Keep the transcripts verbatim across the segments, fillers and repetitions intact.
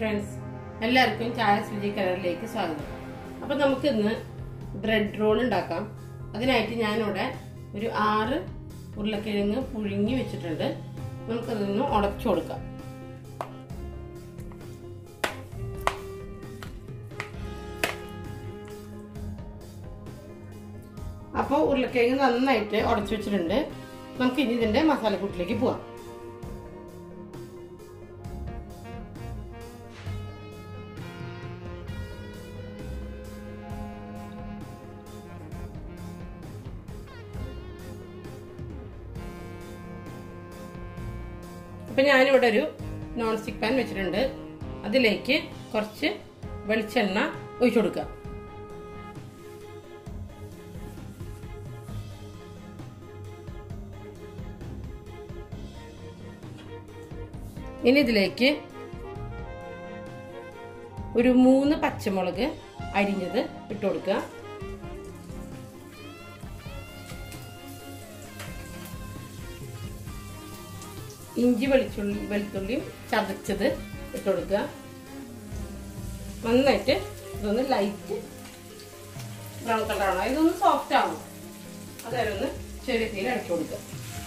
friends, എല്ലാവർക്കും ചായ രുചി കലറിലേക്ക് സ്വാഗതം. അപ്പോൾ നമുക്ക് ഇന്ന് ബ്രെഡ് റോൾ ഉണ്ടാക്കാം. അതിനായിട്ട് ഞാൻ ഇവിടെ ഒരു ആറ് ഉരുളക്കിഴങ്ങ് പുഴുങ്ങി വെച്ചിട്ടുണ്ട്. നമുക്ക് അതൊന്ന് ഉടച്ചു കൊടുക്കാം. അപ്പോൾ ഉരുളക്കിഴങ്ങ് നന്നായിട്ട് ഉടച്ചു വെച്ചിട്ടുണ്ട്. നമുക്ക് ഇനി ഇതിന്റെ മസാലക്കൂട്ടിലേക്ക് പോവാം. അപ്പം ഞാനിവിടെ ഒരു നോൺ സ്റ്റിക്ക് പാൻ വെച്ചിട്ടുണ്ട്. അതിലേക്ക് കുറച്ച് വെളിച്ചെണ്ണ ഒഴിച്ചു കൊടുക്കുക. ഇനി ഇതിലേക്ക് ഒരു മൂന്ന് പച്ചമുളക് അരിഞ്ഞത് ഇട്ട് കൊടുക്കുക. ഇഞ്ചി വെളുത്തുള്ളി വെളുത്തുള്ളിയും ചതച്ചത് ഇട്ട് കൊടുക്കുക. നന്നായിട്ട് ഇതൊന്ന് ലൈറ്റ് ബ്രൗൺ കളറാണോ, ഇതൊന്ന് സോഫ്റ്റ് ആവണം. അതുവരെ ഒന്ന് ചെറിയ തീയിൽ അടിച്ചു കൊടുക്കുക.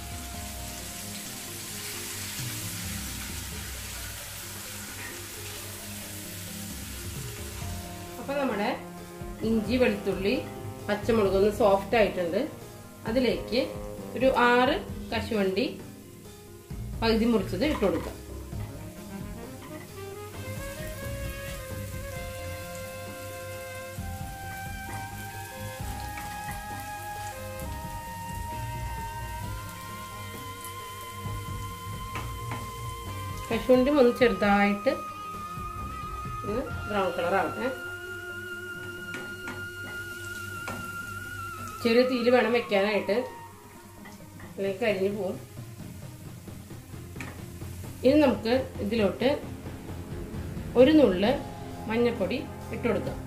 അപ്പൊ നമ്മുടെ ഇഞ്ചി വെളുത്തുള്ളി പച്ചമുളക് ഒന്ന് സോഫ്റ്റ് ആയിട്ടുണ്ട്. അതിലേക്ക് ഒരു ആറ് കശുവണ്ടി പകുതി മുറിച്ചത് ഇട്ട് കൊടുക്കാം. കശുവണ്ടി ഒന്ന് ചെറുതായിട്ട് ഒന്ന് ബ്രൗൺ കളർ ആവട്ടെ. ചെറിയ തീയിൽ വേണം വെക്കാനായിട്ട്, അല്ലെങ്കിൽ കരിഞ്ഞു പോവും. ഇനി നമുക്ക് ഇതിലോട്ട് ഒരു നുള്ള് മഞ്ഞൾപ്പൊടി ഇട്ട് കൊടുക്കാം.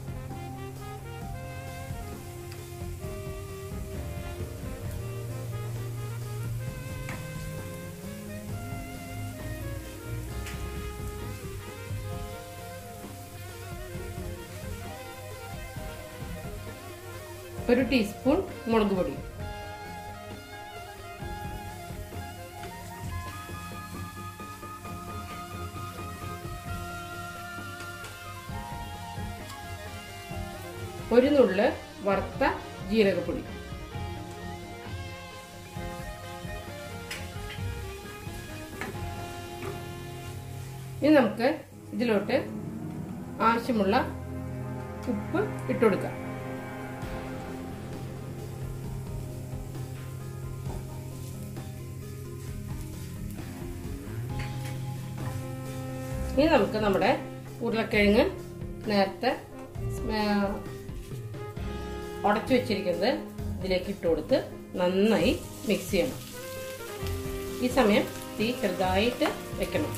ഒരു ടീസ്പൂൺ മുളക് പൊടി, ഒരു നുള്ള് വറുത്ത ജീരകപ്പൊടി, ഇനി നമുക്ക് ഇതിലോട്ട് ആവശ്യമുള്ള ഉപ്പ് ഇട്ട് കൊടുക്കാം. ഇനി നമുക്ക് നമ്മുടെ ഉരുളക്കിഴങ്ങ് നേരത്തെ ഉടച്ചു വെച്ചിരിക്കുന്നത് ഇതിലേക്ക് ഇട്ട് കൊടുത്ത് നന്നായി മിക്സ് ചെയ്യണം. ഈ സമയം തീ ചെറുതായിട്ട് വെക്കണം.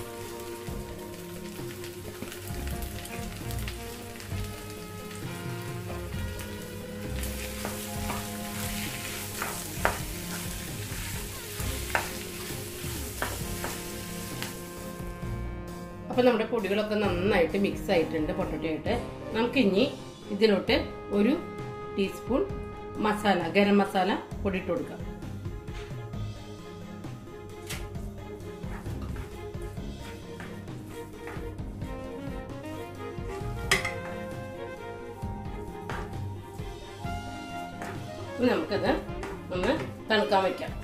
അപ്പൊ നമ്മുടെ പൊടികളൊക്കെ നന്നായിട്ട് മിക്സ് ആയിട്ടുണ്ട് പൊട്ടറ്റോ ആയിട്ട്. നമുക്കിനി ഇതിലോട്ട് ഒരു ടീസ്പൂൺ മസാല ഗരം മസാല പൊടി ഇട്ട് കൊടുക്കാം. നമുക്കത് ഒന്ന് തണുക്കാൻ വെക്കാം.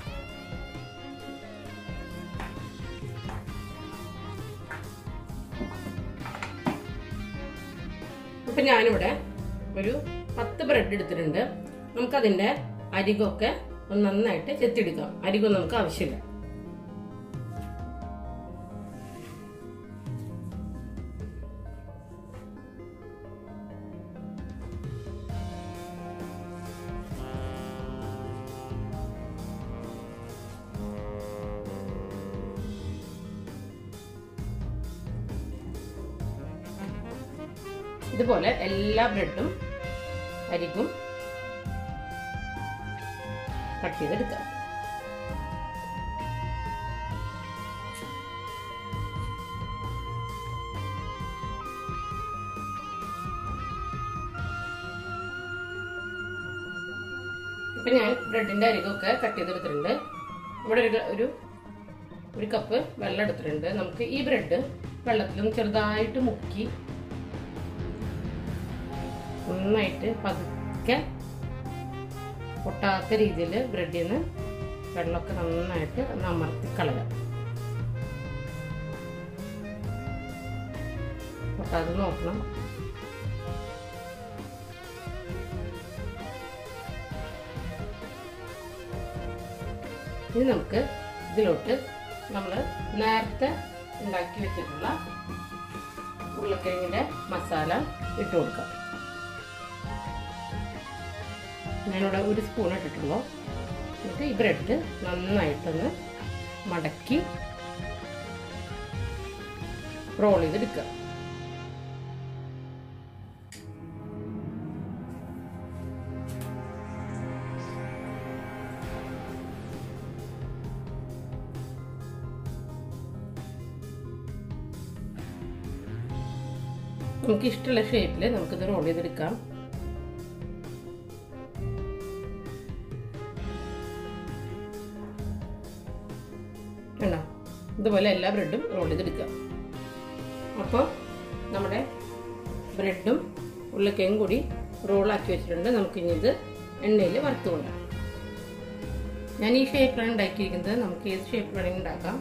അപ്പൊ ഞാനിവിടെ ഒരു പത്ത് ബ്രെഡ് എടുത്തിട്ടുണ്ട്. നമുക്കതിന്റെ അരികൊക്കെ ഒന്ന് നന്നായിട്ട് ചെത്തിയെടുക്കാം. അരികൊന്നും നമുക്ക് ആവശ്യമില്ല. ഇതുപോലെ എല്ലാ ബ്രെഡും അരികും കട്ട് ചെയ്തെടുക്കാം. ഇപ്പം ഞാൻ ബ്രെഡിൻ്റെ അരികൊക്കെ കട്ട് ചെയ്തെടുത്തിട്ടുണ്ട്. ഇവിടെ ഒരു ഒരു ഒരു കപ്പ് വെള്ളം എടുത്തിട്ടുണ്ട്. നമുക്ക് ഈ ബ്രെഡ് വെള്ളത്തിലൊന്ന് ചെറുതായിട്ട് മുക്കി നന്നായിട്ട് പതുക്കെ പൊട്ടാത്ത രീതിയിൽ ബ്രെഡിൽ നിന്ന് വെള്ളമൊക്കെ നന്നായിട്ട് ഒന്ന് അമർത്തി കളയാം. പൊട്ടാതെ നോക്കണം. ഇനി നമുക്ക് ഇതിലോട്ട് നമ്മൾ നേരത്തെ ഉണ്ടാക്കി വെച്ചിട്ടുള്ള ഉരുളക്കിഴങ്ങിൻ്റെ മസാല ഇട്ട് കൊടുക്കാം. ഞാനിവിടെ ഒരു സ്പൂൺ ഇട്ടിട്ടുള്ളൂ. എന്നിട്ട് ഈ ബ്രെഡ് നന്നായിട്ടൊന്ന് മടക്കി റോൾ ചെയ്തെടുക്കുക. നമുക്ക് ഇഷ്ടമുള്ള ഷേപ്പിൽ നമുക്കിത് റോൾ ചെയ്തെടുക്കാം. കണ്ടോ, ഇതുപോലെ എല്ലാ ബ്രെഡും റോൾ ചെയ്തെടുക്കുക. അപ്പോൾ നമ്മുടെ ബ്രെഡും ഉരുളക്കിഴങ്ങും കൂടി റോളാക്കി വെച്ചിട്ടുണ്ട്. നമുക്കിനി ഇത് എണ്ണയിൽ വറുത്ത് കൊണ്ടുപോകാം. ഞാൻ ഈ ഷേപ്പിലാണ് ഉണ്ടാക്കിയിരിക്കുന്നത്. നമുക്ക് ഏത് ഷേപ്പിൽ വേണമെങ്കിൽ ഉണ്ടാക്കാം.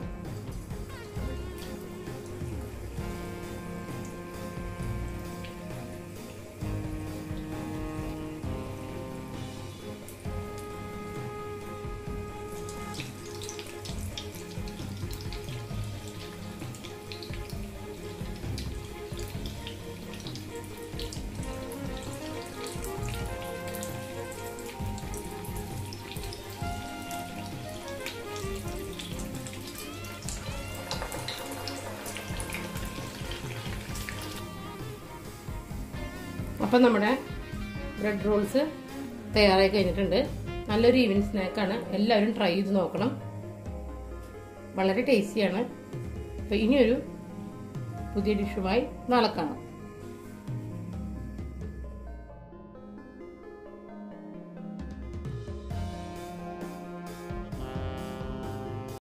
അപ്പം നമ്മുടെ ബ്രെഡ് റോൾസ് തയ്യാറായി കഴിഞ്ഞിട്ടുണ്ട്. നല്ലൊരു ഈവനിങ് സ്നാക്കാണ്. എല്ലാവരും ട്രൈ ചെയ്ത് നോക്കണം. വളരെ ടേസ്റ്റിയാണ്. അപ്പോൾ ഇനിയൊരു പുതിയ ഡിഷുമായി നാളെ കാണാം.